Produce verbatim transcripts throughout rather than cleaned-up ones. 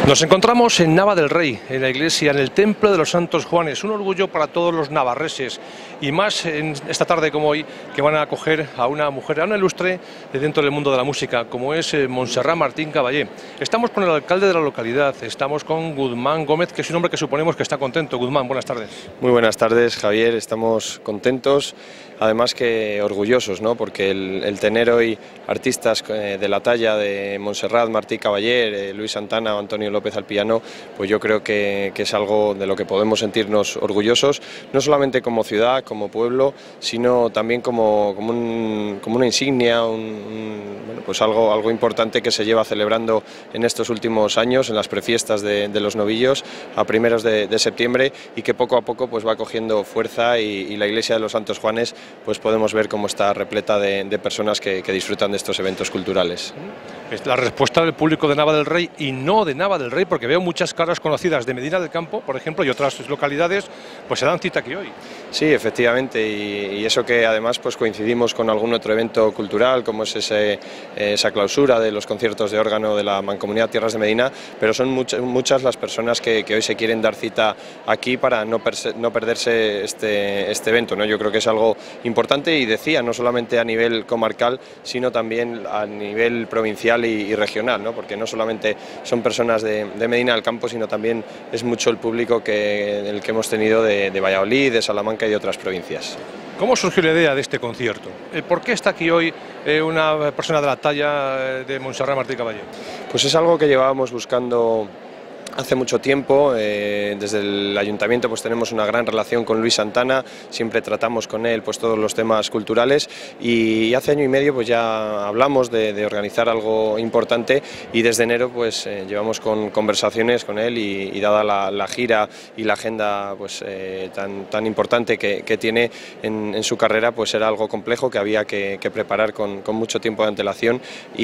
Nos encontramos en Nava del Rey, en la iglesia, en el Templo de los Santos Juanes, un orgullo para todos los navarreses y más en esta tarde como hoy, que van a acoger a una mujer, a una ilustre dentro del mundo de la música, como es Montserrat Martín Caballé. Estamos con el alcalde de la localidad, estamos con Guzmán Gómez, que es un hombre que suponemos que está contento. Guzmán, buenas tardes. Muy buenas tardes, Javier, estamos contentos, además que orgullosos, ¿no? Porque el, el tener hoy artistas de la talla de Montserrat Martín Caballé, Luis Santana o Antonio López al piano, pues yo creo que, que es algo de lo que podemos sentirnos orgullosos, no solamente como ciudad, como pueblo, sino también como, como, un, como una insignia, un, un, bueno, pues algo, algo importante que se lleva celebrando en estos últimos años, en las prefiestas de, de los novillos, a primeros de, de septiembre, y que poco a poco pues va cogiendo fuerza, y, y la iglesia de los Santos Juanes pues podemos ver cómo está repleta de, de personas que, que disfrutan de estos eventos culturales. Es la respuesta del público de Nava del Rey y no de Nava del Rey, porque veo muchas caras conocidas de Medina del Campo, por ejemplo, y otras localidades, pues se dan cita aquí hoy. Sí, efectivamente, y, y eso que además pues coincidimos con algún otro evento cultural, como es ese, esa clausura de los conciertos de órgano de la Mancomunidad Tierras de Medina, pero son muchas, muchas las personas que, que hoy se quieren dar cita aquí para no, perse, no perderse este, este evento, ¿no? Yo creo que es algo importante, y decía, no solamente a nivel comarcal, sino también a nivel provincial y, y regional, ¿no? Porque no solamente son personas de, de Medina del Campo, sino también es mucho el público que, el que hemos tenido de, de Valladolid, de Salamanca y de otras provincias. ¿Cómo surgió la idea de este concierto? ¿Por qué está aquí hoy eh, una persona de la talla de Montserrat Martín Caballé? Pues es algo que llevábamos buscando hace mucho tiempo. Eh, desde el ayuntamiento pues tenemos una gran relación con Luis Santana, siempre tratamos con él pues todos los temas culturales, y hace año y medio pues ya hablamos de, de organizar algo importante, y desde enero pues eh, llevamos con conversaciones con él, y, y dada la, la gira y la agenda pues eh, tan, tan importante que, que tiene en, en su carrera, pues era algo complejo que había que, que preparar con, con mucho tiempo de antelación,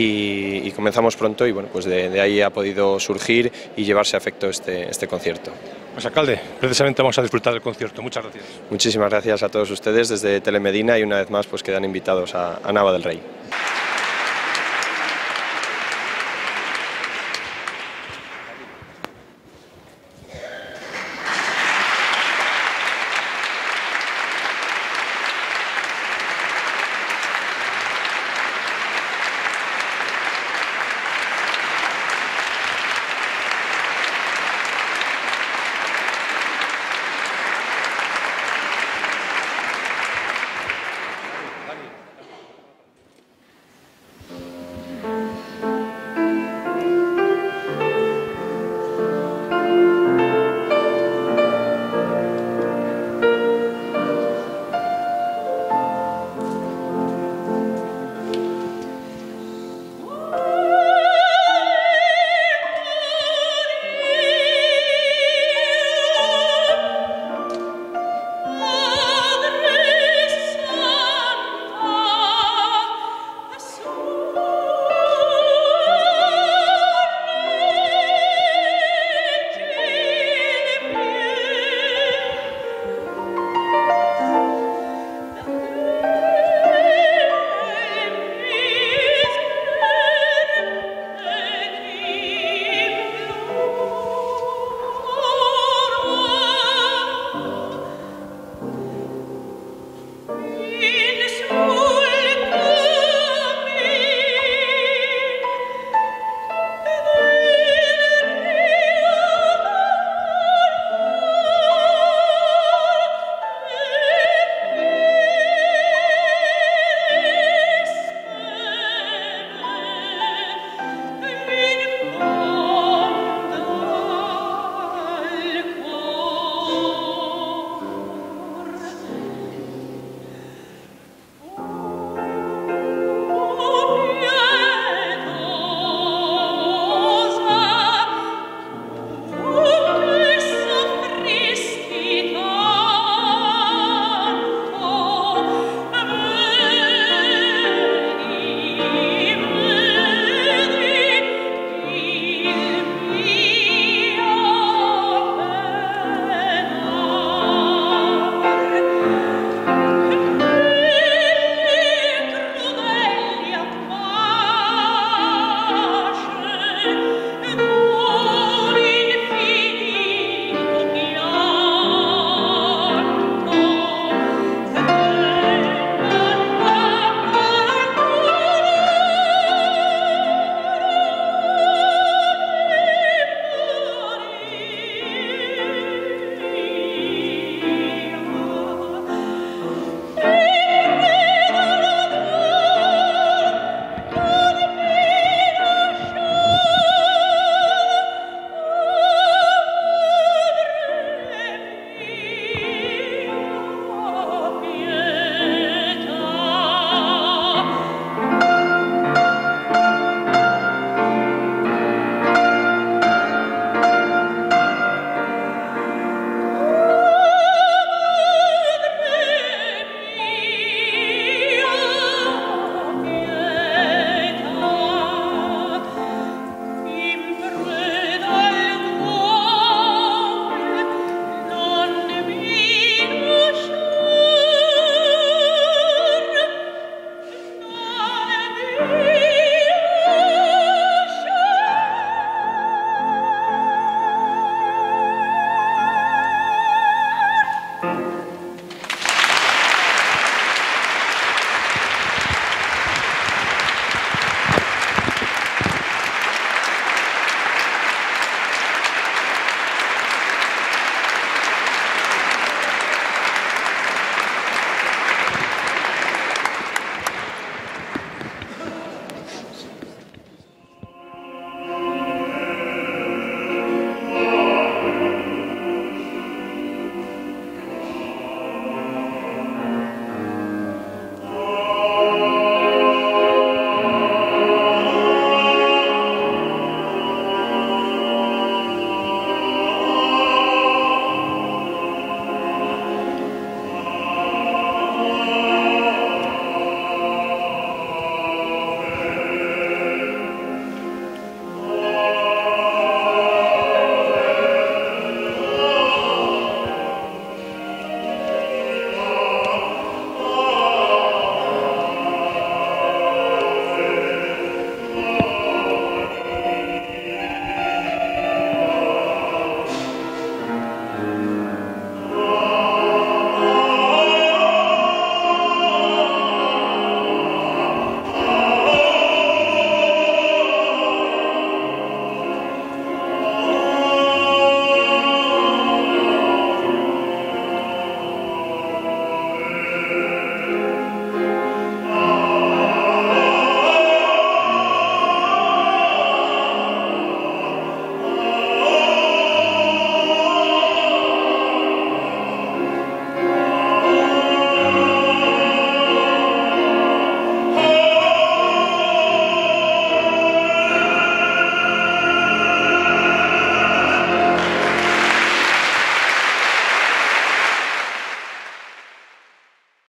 y, y comenzamos pronto, y bueno, pues de, de ahí ha podido surgir y llevarse a efecto este, este concierto. Pues alcalde, precisamente vamos a disfrutar del concierto. Muchas gracias. Muchísimas gracias a todos ustedes desde Telemedina, y una vez más pues quedan invitados a, a Nava del Rey.